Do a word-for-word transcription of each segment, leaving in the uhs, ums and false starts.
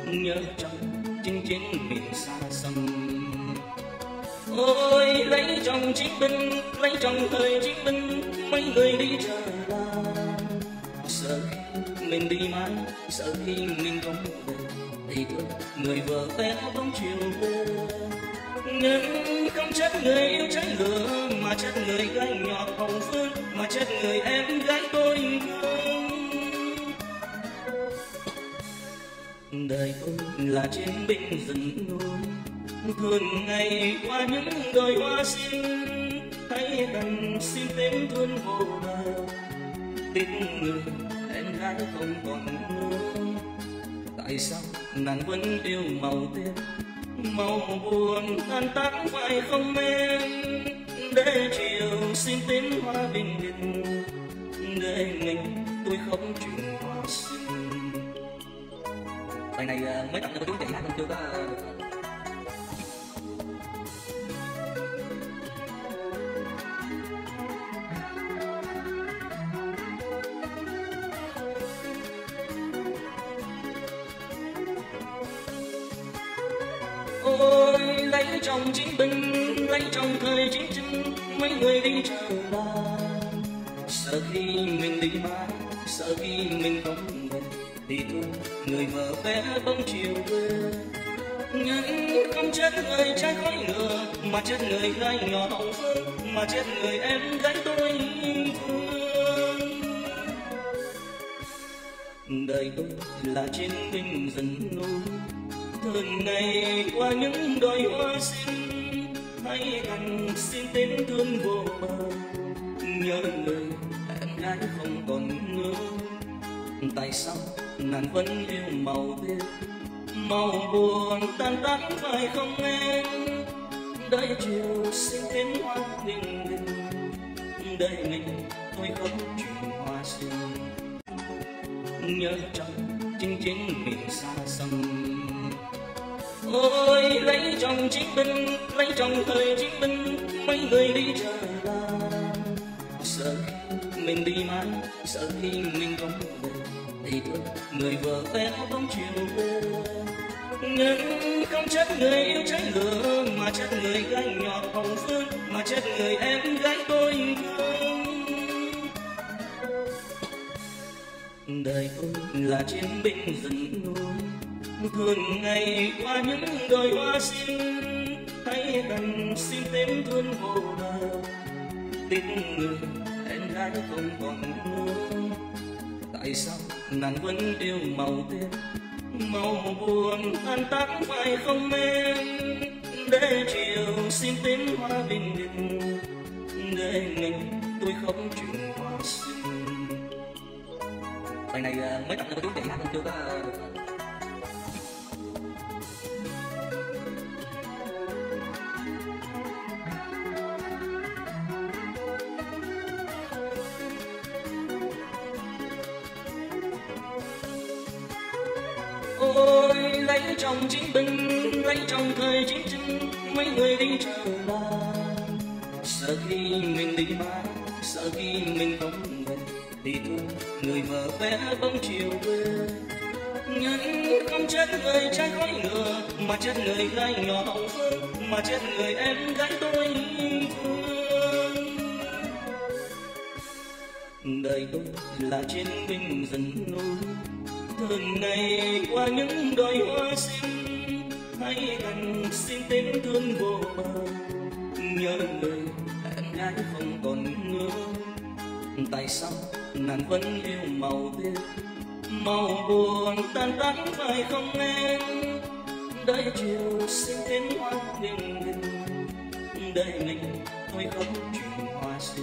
nhớ trong chinh chiến miền xa xăm. Ôi lấy chồng chiến binh, lấy chồng thời chiến binh, mấy người đi chờ là sợ khi mình đi mãi, sợ khi mình không về thì thương người vợ bé bóng chiều về. Nhưng không chết người yêu cháy lửa, mà chết người gái nhỏ hồng phương, mà chết người em gái tôi thương. Đời tôi là chiến binh rừng núi, thường ngày qua những đồi hoa xinh, thấy đành xin tên thương vô bờ. Tiếc người em gái không còn nữa, tại sao nàng vẫn yêu màu tiền, màu buồn tan tác phải không em? Để chiều xin tiếng hoa bình định, để mình tôi không chuyện hoa xinh. Bài này mới tập cho chú chị hát không chưa có được. Ôi lấy chồng chiến binh, lấy chồng thời chiến tranh, mấy người đi chờ đàn. Sợ khi mình đi mãi, sợ khi mình không về thì thương người vợ bé bóng chiều về. Nhưng không chết người trai khói lửa, mà chết người gái nhỏ hồng phương, mà chết người em gái tôi thương. Đời tôi là chiến binh rừng núi, thường ngày qua những đồi hoa xinh, hãy đành xin tên thương vô bờ. Nhớ người em gái không còn nữa, tại sao nàng vẫn yêu màu biếc, màu buồn tan tác phải không em? Đợi chiều xin tên hoa bình bình, đợi mình tôi không chuyện hoa xinh. Nhớ trong chinh chiến miền xa xăm. Ôi lấy chồng chiến binh, lấy chồng thời chiến binh, mấy người đi chờ đàn. Sợ khi mình đi mãi, sợ khi mình không về thì thương người vợ bé bóng chiều về. Nhưng không chết người yêu cháy lửa, mà chết người gái nhỏ hồng phương, mà chết người em gái tôi thương. Đời tôi là chiến binh rừng núi, thường ngày qua những đồi hoa xinh, thấy đành xin tên thương vô bờ. Tiếc người em gái không còn nữa, tại sao nàng vẫn yêu màu tiền, màu buồn tan tác phải không em? Để chiều xin tiếng hoa bình định, để mình tôi không chuyện hoa xinh. Bài này mới tập cho chú chị hát chưa có được. Ôi lấy chồng chiến binh, lấy chồng thời chiến tranh, mấy người đi chờ đàn. Sợ khi mình đi mãi, sợ khi mình không về thì thương người vợ bé bóng chiều về. Nhưng không chết người trai khói lửa, mà chết người gái nhỏ hồng phương, mà chết người em gái tôi thương. Đời tôi là chiến binh rừng núi, thường ngày qua những đồi hoa xinh, hãy đành xin tên thương vô bờ. Nhớ người em gái không còn nữa, tại sao nàng vẫn yêu màu biếc, màu buồn tan tác phải không em? Đợi chiều xin tên hoa bình bình, đợi mình tôi không chuyện hoa xinh.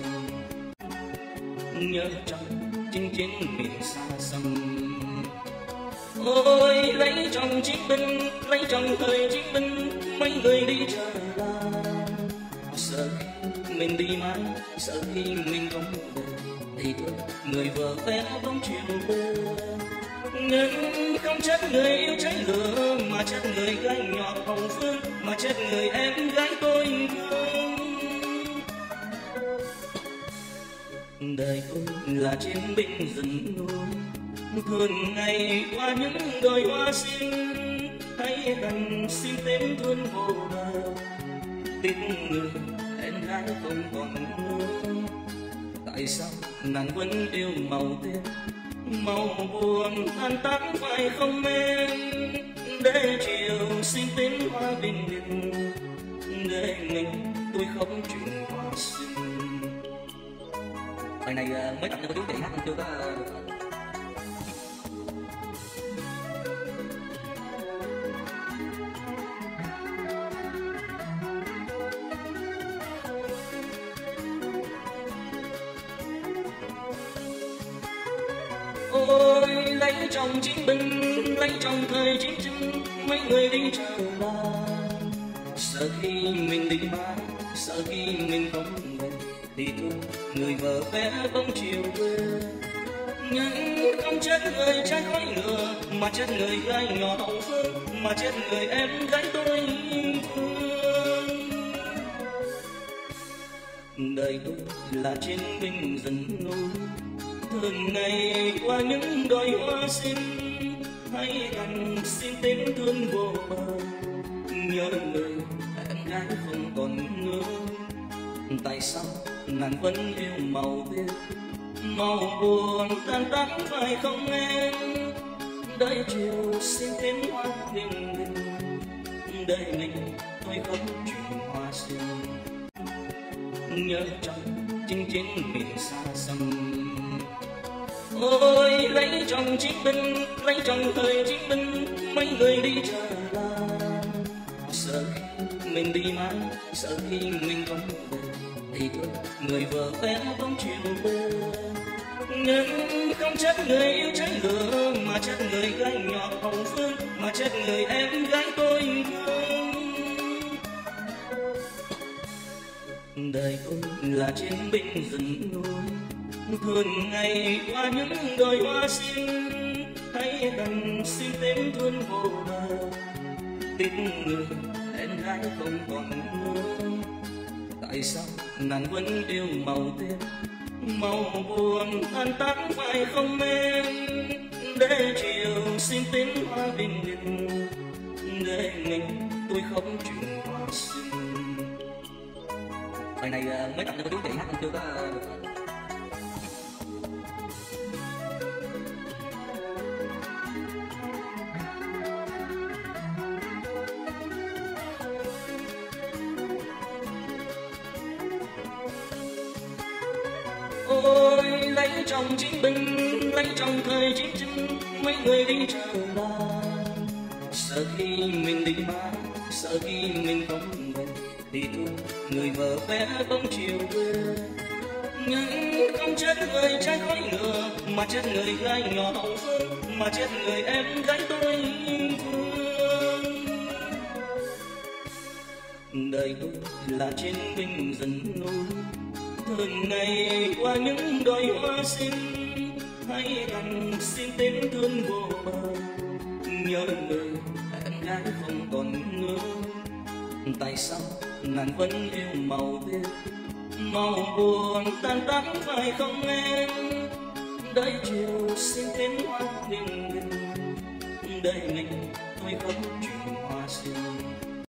Nhớ trong chinh chiến miền xa xăm. Ôi lấy chồng chiến binh, lấy chồng thời chiến binh, mấy người đi chờ đàn. Sợ khi mình đi mãi, sợ khi mình không về thì thương người vợ bé bóng chiều về. Nhưng không chết người yêu cháy lửa, mà chết người gái nhỏ hồng phương, mà chết người em gái tôi thương. Đời tôi là chiến binh rừng núi, thường ngày qua những đồi hoa xinh, hãy đành xin tên thương vô bờ. Tiếc người em gái không còn nữa, tại sao nàng vẫn yêu màu tiền màu buồn tan tác phải không em? Để chiều xin tên hoa bình định, để mình tôi không chuyện hoa sinh. Bài này mới tập cho cô chú chị hát chưa có được. Ôi lấy chồng chiến binh, lấy chồng thời chiến tranh, mấy người đi chờ là sợ khi mình đi mãi, sợ khi mình không về thì thôi người vợ bé bóng chiều quê. Nhưng không chết người trái khói lửa, mà chết người gái nhỏ hậu phương, mà chết người em gái tôi thương. Đời tôi là chiến binh rừng núi, thường ngày qua những đói hoa xinh, hãy đành xin tên thương vô bờ. Nhớ người em gái không còn nữa, tại sao nàng vẫn yêu màu biếc màu buồn tan tác phải không em? Đợi chiều xin tên hoa bình định, đợi mình tôi không chuyện hoa sinh. Nhớ trong chinh chiến miền xa xăm, ôi lấy chồng chiến binh, lấy chồng thời chiến binh, mấy người đi chờ là sợ khi mình đi mãi, sợ khi mình không về thì thôi người vợ bé bóng chiều quê. Nhưng không chết người yêu cháy lửa, mà chết người gái nhỏ hậu phương, mà chết người em gái tôi thương. Đời tôi là chiến binh rừng núi, thường ngày qua những đồi hoa xinh, hãy đành xin tên thương vô bờ. Tiếc người em gái không còn nữa, tại sao nàng vẫn yêu màu tiền màu buồn tan tác phải không em? Để chiều xin tên hoa bình định, để mình tôi không chuyện hoa sinh. Bài này mới tập cho cô chú chị hát chưa có được. Ôi lấy chồng chiến binh, lấy chồng thời chiến tranh, mấy người đi chờ là sợ khi mình đi mãi, sợ khi mình không về thì thôi người vợ bé bóng chiều quê. Nhưng không chết người trái khói lửa, mà chết người gái nhỏ hậu phương, mà chết người em gái tôi thương. Đời tôi là chiến binh rừng núi, thường ngày qua những đói hoa xinh, hãy đành xin tên thương vô bờ. Nhớ người em gái không còn nữa, tại sao nàng vẫn yêu màu biếc màu buồn tan tác phải không em? Đợi chiều xin tên hoa bình định, đợi mình tôi không chuyện hoa xinh.